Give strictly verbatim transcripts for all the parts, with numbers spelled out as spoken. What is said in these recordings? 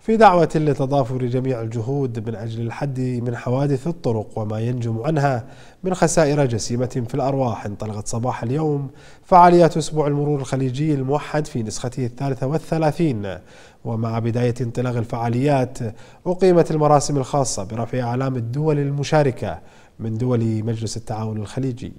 في دعوة لتضافر جميع الجهود من أجل الحد من حوادث الطرق وما ينجم عنها من خسائر جسيمة في الأرواح، انطلقت صباح اليوم فعاليات أسبوع المرور الخليجي الموحد في نسخته الثالثة والثلاثين. ومع بداية انطلاق الفعاليات أقيمت المراسم الخاصة برفع أعلام الدول المشاركة من دول مجلس التعاون الخليجي.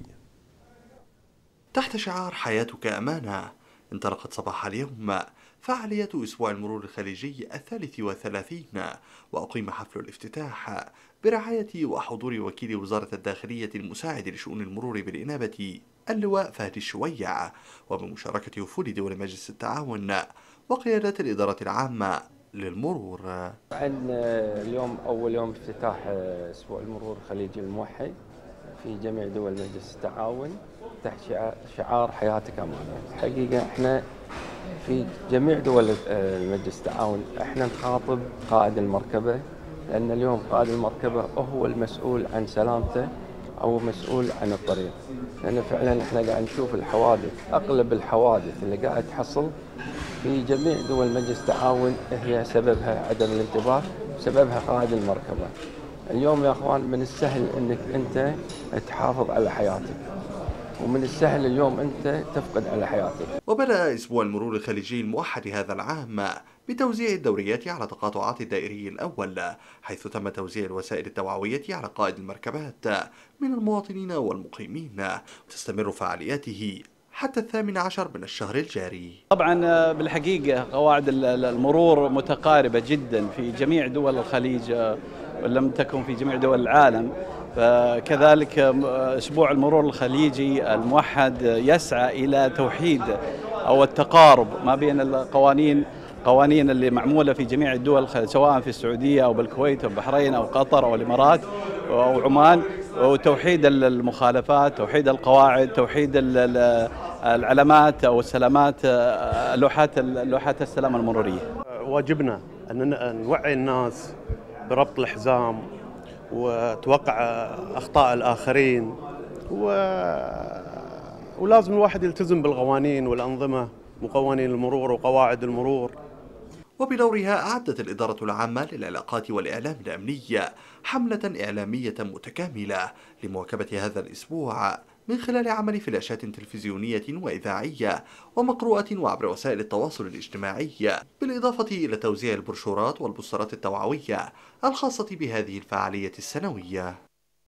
تحت شعار حياتك أمانة، انطلقت صباح اليوم فعالية أسبوع المرور الخليجي الثالث والثلاثين، وأقيم حفل الافتتاح برعاية وحضور وكيل وزارة الداخلية المساعد لشؤون المرور بالإنابة اللواء فهد الشويع، وبمشاركة وفود دول مجلس التعاون وقيادات الإدارة العامة للمرور. عندنا اليوم أول يوم افتتاح أسبوع المرور الخليجي الموحد في جميع دول مجلس التعاون تحت شعار حياتك أمانة. الحقيقة احنا في جميع دول مجلس التعاون احنا نخاطب قائد المركبة، لأن اليوم قائد المركبة هو المسؤول عن سلامته أو مسؤول عن الطريق، لأن فعلا احنا قاعد نشوف الحوادث، أغلب الحوادث اللي قاعد تحصل في جميع دول مجلس التعاون هي سببها عدم الانتباه، سببها قائد المركبة. اليوم يا اخوان من السهل انك انت تحافظ على حياتك، ومن السهل اليوم انت تفقد على حياتك. وبدأ اسبوع المرور الخليجي الموحد هذا العام بتوزيع الدوريات على تقاطعات الدائري الأول، حيث تم توزيع الوسائل التوعوية على قائد المركبات من المواطنين والمقيمين، وتستمر فعالياته حتى الثامن عشر من الشهر الجاري. طبعا بالحقيقة قواعد المرور متقاربة جدا في جميع دول الخليج ولم تكن في جميع دول العالم، فكذلك أسبوع المرور الخليجي الموحد يسعى إلى توحيد أو التقارب ما بين القوانين قوانين اللي معمولة في جميع الدول، سواء في السعودية أو بالكويت أو البحرين أو قطر أو الإمارات أو عمان، وتوحيد المخالفات، توحيد القواعد، توحيد العلامات أو السلامات، لوحات لوحات السلامة المرورية. واجبنا أن نوعي الناس بربط الحزام وتوقع أخطاء الآخرين، و... ولازم الواحد يلتزم بالقوانين والأنظمة وقوانين المرور وقواعد المرور. وبدورها أعدت الإدارة العامة للعلاقات والإعلام الأمنية حملة إعلامية متكاملة لمواكبة هذا الأسبوع من خلال عمل فلاشات تلفزيونية وإذاعية ومقروءة وعبر وسائل التواصل الاجتماعي، بالإضافة إلى توزيع البروشورات والبوسترات التوعوية الخاصة بهذه الفعالية السنوية.